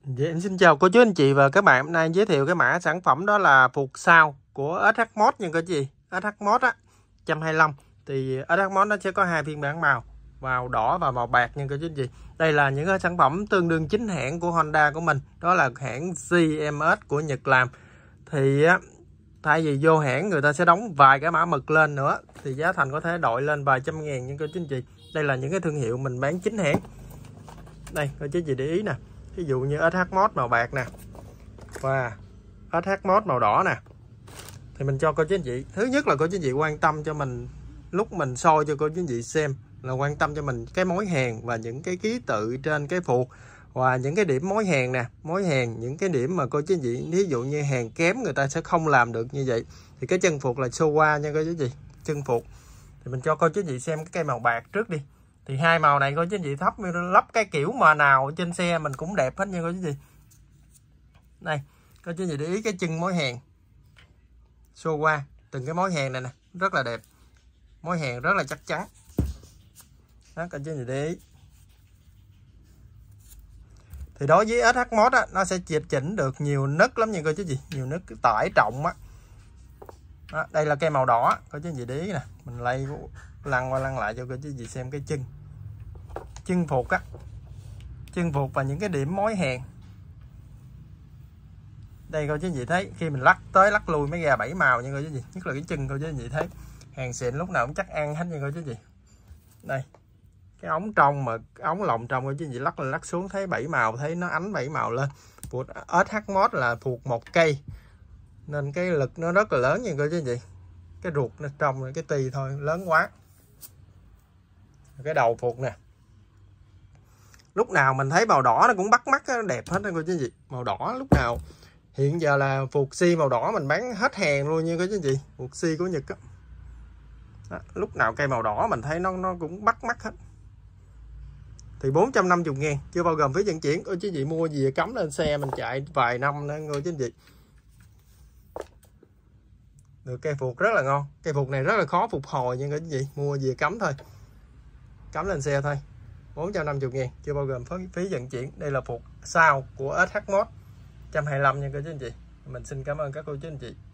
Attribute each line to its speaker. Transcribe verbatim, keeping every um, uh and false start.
Speaker 1: Dạ, em xin chào cô chú anh chị và các bạn. Hôm nay giới thiệu cái mã sản phẩm đó là phuộc sao của ét hát Mode nha các chị. ét hát Mode á, một trăm hai mươi lăm. Thì ét hát Mode nó sẽ có hai phiên bản màu, màu đỏ và màu bạc nha các chú anh chị. Đây là những cái sản phẩm tương đương chính hãng của Honda của mình, đó là hãng xê em ét của Nhật làm. Thì á, thay vì vô hãng người ta sẽ đóng vài cái mã mực lên nữa thì giá thành có thể đội lên vài trăm ngàn nha các chú anh chị. Đây là những cái thương hiệu mình bán chính hãng. Đây, cô chú anh chị để ý nè. Ví dụ như ét hát Mode màu bạc nè và ét hát Mode màu đỏ nè, thì mình cho cô chú anh chị, thứ nhất là cô chú anh chị quan tâm cho mình lúc mình soi cho cô chú anh chị xem là quan tâm cho mình cái mối hàng và những cái ký tự trên cái phuộc và những cái điểm mối hàng nè, mối hàng những cái điểm mà cô chú anh chị ví dụ như hàng kém người ta sẽ không làm được như vậy. Thì cái chân phuộc là Showa nha cô chú anh chị. Chân phuộc thì mình cho cô chú anh chị xem cái cây màu bạc trước đi. Thì hai màu này cô chú anh chị thắp lắp cái kiểu mà nào trên xe mình cũng đẹp hết nha cô chú anh chị. Đây, cô chú anh chị để ý cái chân mối hàng Showa, từng cái mối hàng này nè rất là đẹp, mối hàng rất là chắc chắn đó, cô chú anh chị để ý. Thì đối với ét hát Mode á, nó sẽ chỉnh chỉnh được nhiều nấc lắm nha cô chú anh chị, nhiều nấc tải trọng á. Đó, đây là cây màu đỏ, cô chú anh chị để ý nè, mình lay lăn qua lăn lại cho cô chú anh chị xem cái chân chân phuộc á, chân phuộc và những cái điểm mối hàng. Đây cô chú anh chị thấy khi mình lắc tới lắc lui mới ra bảy màu nha cô chú anh chị, nhất là cái chân cô chú anh chị thấy hàng xịn lúc nào cũng chắc ăn hết nha cô chú anh chị. Đây cái ống trong mà ống lồng trong cô chú anh chị lắc lên lắc xuống thấy bảy màu, thấy nó ánh bảy màu lên. Phuộc ét hát Mode là phuộc một cây nên cái lực nó rất là lớn nha cô chú anh chị. Cái ruột nó trong cái tì thôi lớn quá. Cái đầu phuộc nè, lúc nào mình thấy màu đỏ nó cũng bắt mắt, nó đẹp hết đó cô chú anh chị. Màu đỏ lúc nào hiện giờ là phuộc xi màu đỏ mình bán hết hàng luôn nha cô chú anh chị. Phuộc xi của Nhật á, đó, lúc nào cây màu đỏ mình thấy nó nó cũng bắt mắt hết. Thì bốn trăm năm mươi ngàn chưa bao gồm phí vận chuyển. Cô chú anh chị mua gì cắm lên xe mình chạy vài năm nữa cô chú anh chị. Được cây phuộc rất là ngon. Cây phuộc này rất là khó phục hồi nha cô chú anh chị, mua gì cắm thôi, cắm lên xe thôi. Bốn trăm năm mươi ngàn chưa bao gồm phí, phí vận chuyển. Đây là phuộc sao của ét hát Mode một trăm hai mươi lăm nha cô chú anh chị. Mình xin cảm ơn các cô chú anh chị.